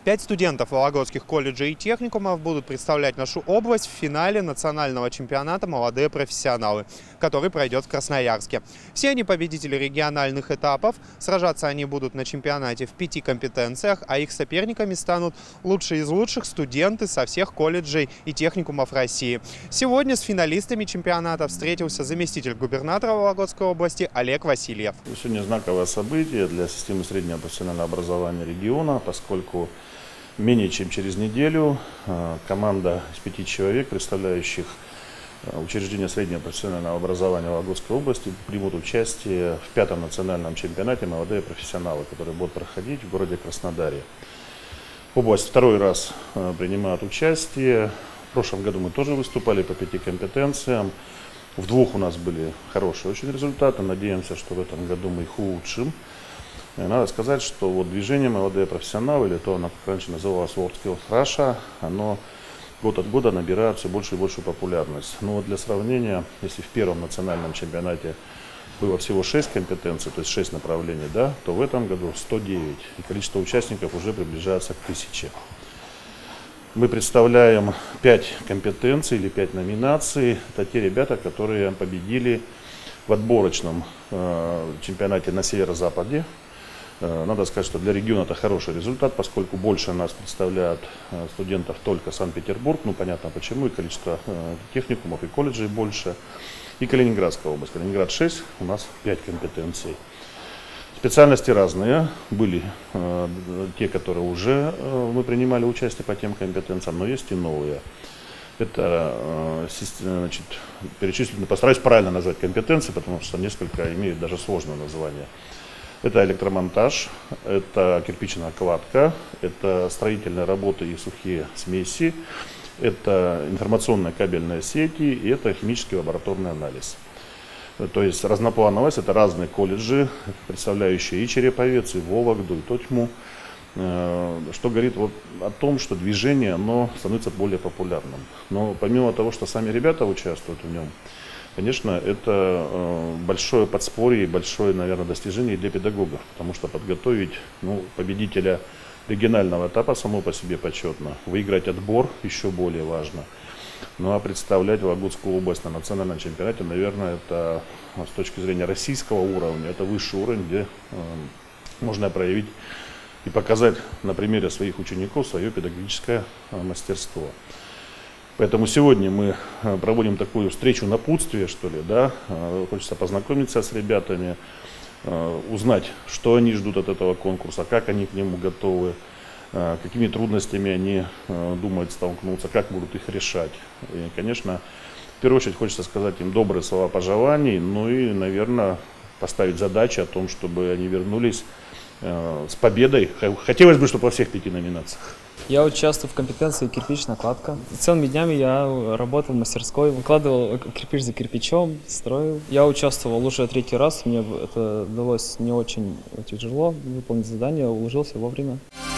5 студентов Вологодских колледжей и техникумов будут представлять нашу область в финале национального чемпионата «Молодые профессионалы», который пройдет в Красноярске. Все они победители региональных этапов. Сражаться они будут на чемпионате в 5 компетенциях, а их соперниками станут лучшие из лучших студенты со всех колледжей и техникумов России. Сегодня с финалистами чемпионата встретился заместитель губернатора Вологодской области Олег Васильев. Сегодня знаковое событие для системы среднего профессионального образования региона, поскольку менее чем через неделю команда из 5 человек, представляющих учреждения среднего профессионального образования Вологодской области, примут участие в 5-м национальном чемпионате «Молодые профессионалы», который будет проходить в городе Краснодаре. Область второй раз принимает участие. В прошлом году мы тоже выступали по 5 компетенциям. В 2 у нас были хорошие очень результаты. Надеемся, что в этом году мы их улучшим. Надо сказать, что вот движение «Молодые профессионалы», или то, оно как раньше называлось WorldSkills Russia, оно год от года набирает все больше и большую популярность. Но вот для сравнения, если в первом национальном чемпионате было всего 6 компетенций, то есть 6 направлений, да, то в этом году 109. И количество участников уже приближается к 1000. Мы представляем 5 компетенций или 5 номинаций. Это те ребята, которые победили в отборочном чемпионате на северо-западе. Надо сказать, что для региона это хороший результат, поскольку больше нас представляют студентов только Санкт-Петербург. Ну, понятно почему, и количество техникумов и колледжей больше. И Калининградская область. Калининград 6, у нас 5 компетенций. Специальности разные. Были те, которые уже мы принимали участие по тем компетенциям, но есть и новые. Это, значит, перечислено, постараюсь правильно назвать компетенции, потому что несколько имеют даже сложное название. Это электромонтаж, это кирпичная кладка, это строительные работы и сухие смеси, это информационные кабельные сети и это химический лабораторный анализ. То есть разноплановость, это разные колледжи, представляющие и Череповец, и Вологду, и Тотьму, что говорит вот о том, что движение оно становится более популярным. Но помимо того, что сами ребята участвуют в нем, конечно, это большое подспорье и большое, наверное, достижение для педагогов, потому что подготовить победителя регионального этапа само по себе почетно, выиграть отбор еще более важно. Ну а представлять Вологодскую область на национальном чемпионате, наверное, это с точки зрения российского уровня, это высший уровень, где можно проявить и показать на примере своих учеников свое педагогическое мастерство. Поэтому сегодня мы проводим такую встречу напутствия, что ли, да, хочется познакомиться с ребятами, узнать, что они ждут от этого конкурса, как они к нему готовы, какими трудностями они думают столкнуться, как будут их решать. И, конечно, в первую очередь хочется сказать им добрые слова пожеланий, ну и, наверное, поставить задачи о том, чтобы они вернулись с победой. Хотелось бы, чтобы во всех 5 номинациях. Я участвую в компетенции кирпичная кладка. Целыми днями я работал в мастерской, выкладывал кирпич за кирпичом, строил. Я участвовал уже 3-й раз, мне это далось не очень тяжело выполнить задание, уложился вовремя.